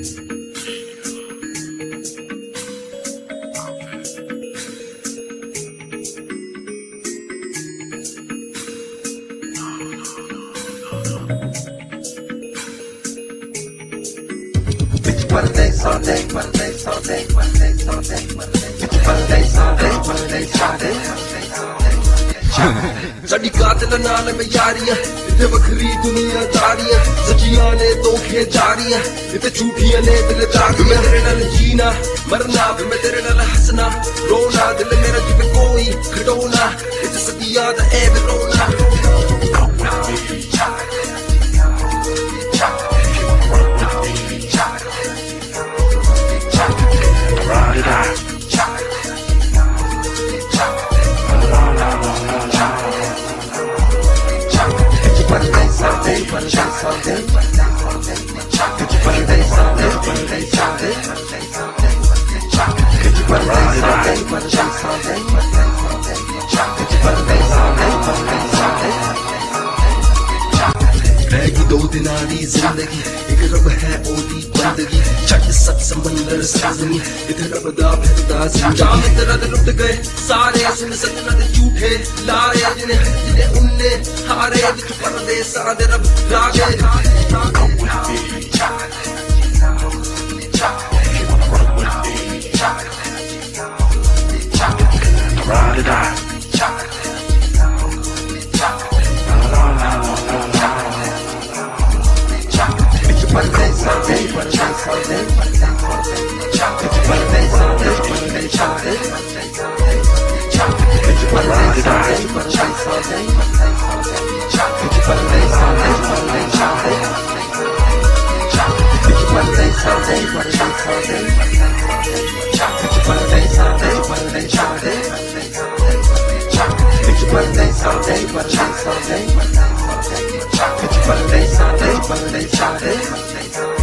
साडी कातिल नाल में यारियां इत्थे वखरी दुनियादारियां सच्चियां ने धोखे जारियां इत्थे झूठियां ने दिलदारियां मैं तेरे नाल जीना मरना मैं तेरे नाल हसना रोना दिल मेरा जिवें कोई खड़ोना इत्थे सदियां दा ऐ रोना रहेगी 2 दिनां दी जिंदगी एक रब है ओदी बंदगी छट सत समंदर सजनी इधर रब दा फिरदा जाम तेरा दिल लुट गए सारे सुन सजना दे झूठे लारे जिन्हें उन्ने हारे विच परदेसां दे रब रागे Sunday.